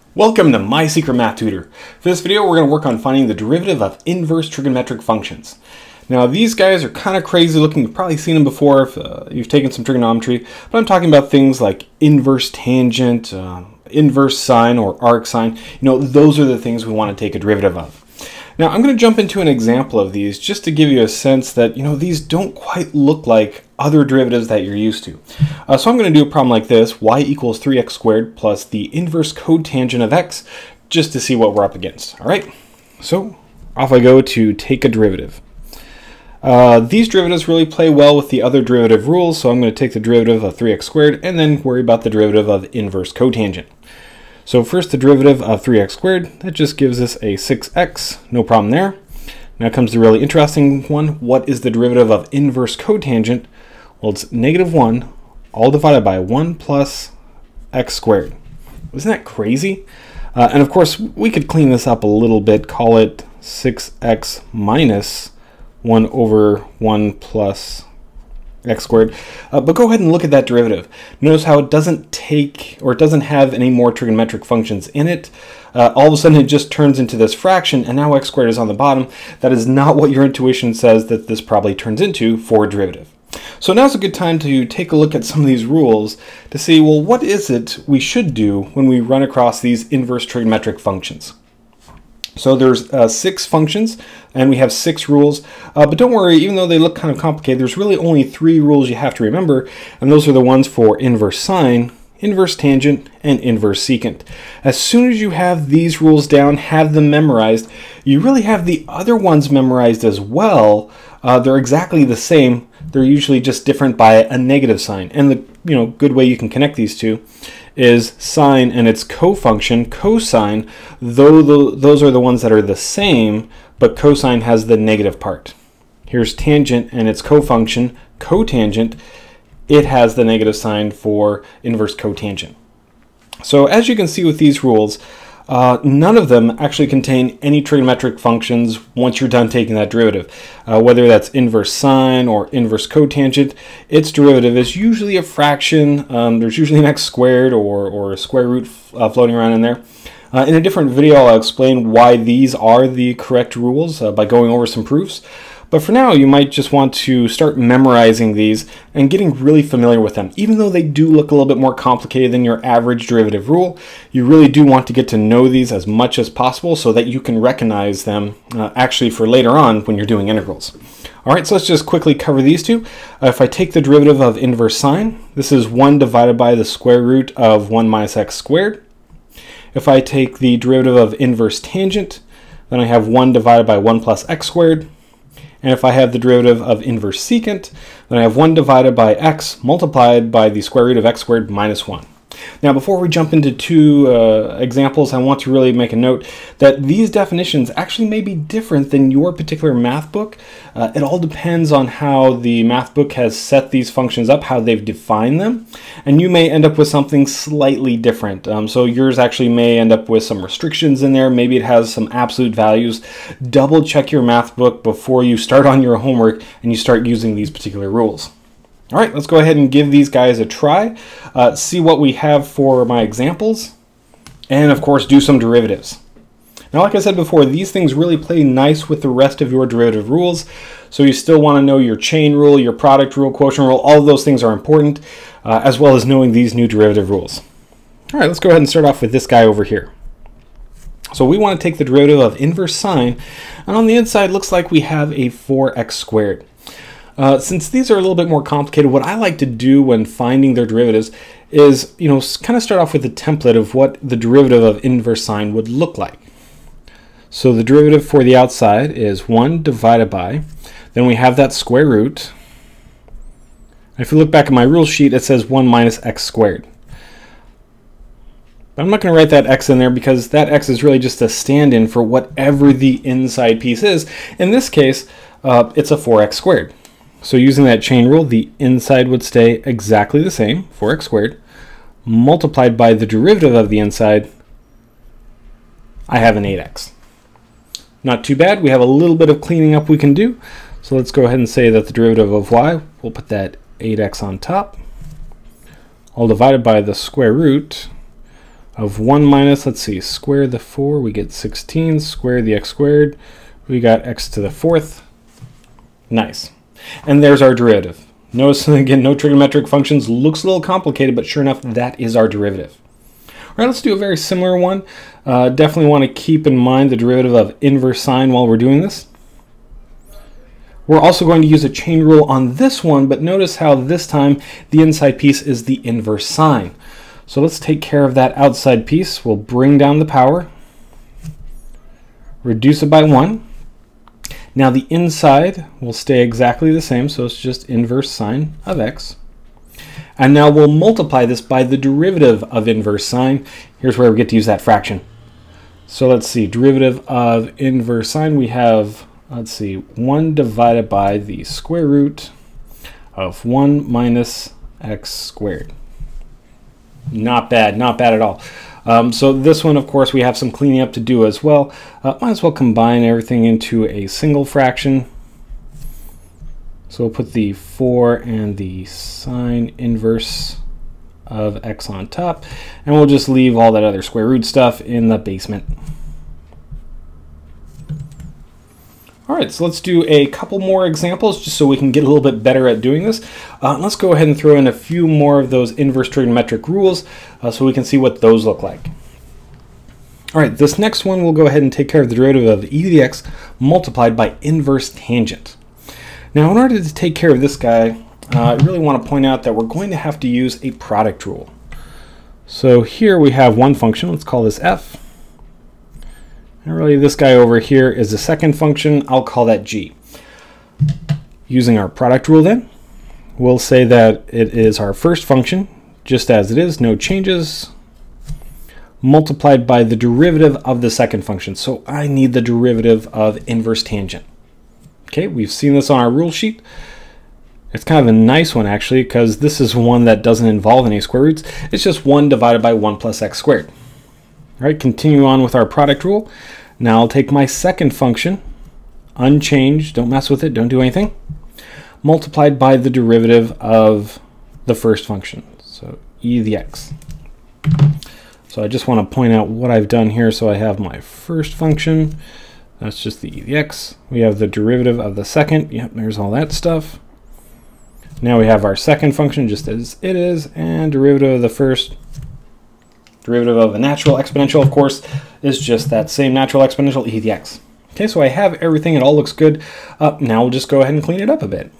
Welcome to MySecretMathTutor. For this video, we're going to work on finding the derivative of inverse trigonometric functions. Now, these guys are kind of crazy looking. You've probably seen them before if you've taken some trigonometry, but I'm talking about things like inverse tangent, inverse sine, or arcsine. Those are the things we want to take a derivative of. Now, I'm going to jump into an example of these just to give you a sense that, these don't quite look like other derivatives that you're used to. So I'm going to do a problem like this, y equals 3x squared plus the inverse cotangent of x, just to see what we're up against. All right, so off I go to take a derivative. These derivatives really play well with the other derivative rules, so I'm going to take the derivative of 3x squared and then worry about the derivative of inverse cotangent. So first, the derivative of 3x squared, that just gives us a 6x, no problem there. Now comes the really interesting one. What is the derivative of inverse cotangent? Well, it's -1, all divided by 1 plus x squared. Isn't that crazy? And of course, we could clean this up a little bit, call it 6x minus 1 over 1 plus x squared. But go ahead and look at that derivative. Notice how it doesn't take, or it doesn't have any more trigonometric functions in it. All of a sudden it just turns into this fraction, and now x squared is on the bottom. That is not what your intuition says that this probably turns into for a derivative. So now's a good time to take a look at some of these rules to see, well, what is it we should do when we run across these inverse trigonometric functions? So there's 6 functions, and we have 6 rules. But don't worry, even though they look kind of complicated, there's really only 3 rules you have to remember, and those are the ones for inverse sine, inverse tangent, and inverse secant. As soon as you have these rules down, have them memorized, you really have the other ones memorized as well. They're exactly the same. They're usually just different by a negative sign. And the good way you can connect these two is sine and its cofunction, cosine. Those are the ones that are the same, but cosine has the negative part. Here's tangent and its cofunction, cotangent. It has the negative sign for inverse cotangent. So as you can see with these rules, none of them actually contain any trigonometric functions once you're done taking that derivative. Whether that's inverse sine or inverse cotangent, its derivative is usually a fraction. There's usually an x squared or a square root floating around in there. In a different video, I'll explain why these are the correct rules by going over some proofs. But for now, you might just want to start memorizing these and getting really familiar with them. Even though they do look a little bit more complicated than your average derivative rule, you really do want to get to know these as much as possible so that you can recognize them actually for later on when you're doing integrals. All right, so let's just quickly cover these two. If I take the derivative of inverse sine, this is 1 divided by the square root of 1 minus x squared. If I take the derivative of inverse tangent, then I have 1 divided by 1 plus x squared. And if I have the derivative of inverse secant, then I have 1 divided by x multiplied by the square root of x squared minus 1. Now, before we jump into 2 examples, I want to really make a note that these definitions actually may be different than your particular math book. It all depends on how the math book has set these functions up, how they've defined them, and you may end up with something slightly different. So yours actually may end up with some restrictions in there. Maybe it has some absolute values. Double check your math book before you start on your homework and you start using these particular rules. All right, let's go ahead and give these guys a try, see what we have for my examples, and of course do some derivatives. Now, like I said before, these things really play nice with the rest of your derivative rules, so you still want to know your chain rule, your product rule, quotient rule. All of those things are important, as well as knowing these new derivative rules. All right, let's go ahead and start off with this guy over here. So we want to take the derivative of inverse sine, and on the inside looks like we have a 4x squared. Since these are a little bit more complicated, what I like to do when finding their derivatives is, kind of start off with a template of what the derivative of inverse sine would look like. So the derivative for the outside is 1 divided by, then we have that square root. If you look back at my rule sheet, it says 1 minus x squared. But I'm not going to write that x in there because that x is really just a stand-in for whatever the inside piece is. In this case, it's a 4x squared. So using that chain rule, the inside would stay exactly the same, 4x squared, multiplied by the derivative of the inside, I have an 8x. Not too bad. We have a little bit of cleaning up we can do. So let's go ahead and say that the derivative of y, we'll put that 8x on top, all divided by the square root of 1 minus, let's see, square the 4, we get 16, square the x squared, we got x to the 4th. Nice. And there's our derivative. Notice, again, no trigonometric functions. Looks a little complicated, but sure enough, that is our derivative. All right, let's do a very similar one. Definitely want to keep in mind the derivative of inverse sine while we're doing this. We're also going to use a chain rule on this one, but notice how this time the inside piece is the inverse sine. So let's take care of that outside piece. We'll bring down the power, reduce it by 1. Now the inside will stay exactly the same, so it's just inverse sine of x. And now we'll multiply this by the derivative of inverse sine. Here's where we get to use that fraction. So let's see, derivative of inverse sine, we have, let's see, 1 divided by the square root of 1 minus x squared. Not bad, not bad at all. So this one, of course, we have some cleaning up to do as well. Might as well combine everything into a single fraction. So we'll put the 4 and the sine inverse of x on top, and we'll just leave all that other square root stuff in the basement. All right, so let's do a couple more examples just so we can get a little bit better at doing this. Let's go ahead and throw in a few more of those inverse trigonometric rules so we can see what those look like. All right, this next one we'll go ahead and take care of the derivative of e to the x multiplied by inverse tangent. Now, in order to take care of this guy, I really want to point out that we're going to have to use a product rule. So here we have one function, let's call this f. And really this guy over here is the second function, I'll call that g. Using our product rule then, we'll say that it is our first function, just as it is, no changes, multiplied by the derivative of the second function. So I need the derivative of inverse tangent. Okay, we've seen this on our rule sheet. It's kind of a nice one actually, because this is one that doesn't involve any square roots. It's just 1 divided by 1 plus x squared. All right, continue on with our product rule. Now I'll take my second function, unchanged, don't mess with it, don't do anything, multiplied by the derivative of the first function, so e to the x. So I just want to point out what I've done here. So I have my first function, that's just the e to the x. We have the derivative of the second, yep, there's all that stuff. Now we have our second function just as it is, and derivative of the first. Derivative of a natural exponential, of course, is just that same natural exponential e to the x. Okay, so I have everything, it all looks good. Now we'll just go ahead and clean it up a bit.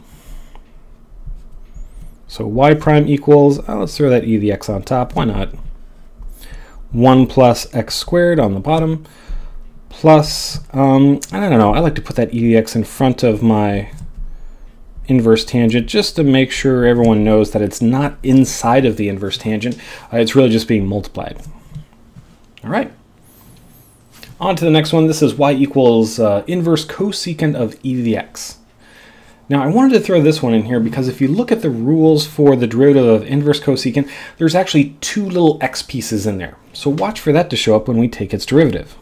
So y prime equals, let's throw that e to the x on top, why not? 1 plus x squared on the bottom, plus, I don't know, I like to put that e to the x in front of my inverse tangent just to make sure everyone knows that it's not inside of the inverse tangent. It's really just being multiplied. All right. On to the next one. This is y equals inverse cosecant of e to the x. Now I wanted to throw this one in here because if you look at the rules for the derivative of inverse cosecant, there's actually 2 little x pieces in there. So watch for that to show up when we take its derivative.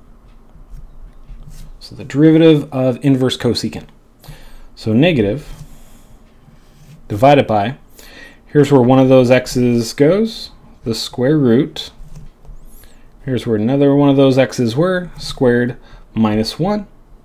So the derivative of inverse cosecant. So negative divided by, here's where one of those x's goes, the square root. Here's where another one of those x's were, squared minus 1.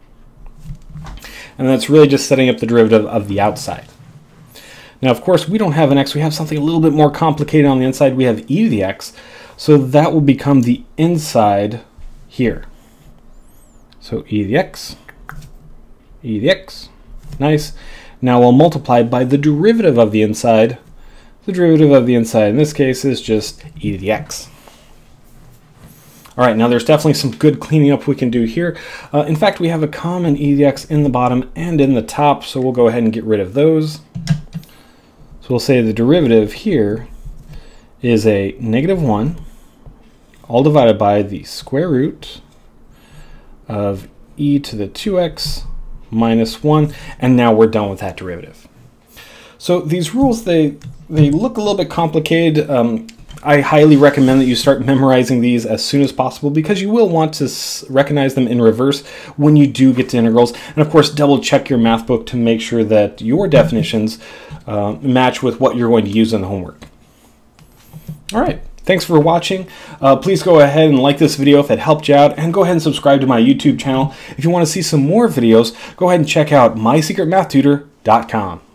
And that's really just setting up the derivative of the outside. Now, of course, we don't have an x. We have something a little bit more complicated on the inside. We have e to the x. So that will become the inside here. So e to the x, e to the x. Nice. Now we'll multiply by the derivative of the inside. The derivative of the inside in this case is just e to the x. All right, now there's definitely some good cleaning up we can do here. In fact, we have a common e to the x in the bottom and in the top, so we'll go ahead and get rid of those. So we'll say the derivative here is a negative 1, all divided by the square root of e to the 2x minus 1, and now we're done with that derivative. So these rules, they look a little bit complicated. I highly recommend that you start memorizing these as soon as possible because you will want to recognize them in reverse when you do get to integrals. And of course, double check your math book to make sure that your definitions match with what you're going to use in the homework. All right, Thanks for watching. Please go ahead and like this video if it helped you out, and go ahead and subscribe to my YouTube channel. If you want to see some more videos, go ahead and check out MySecretMathTutor.com.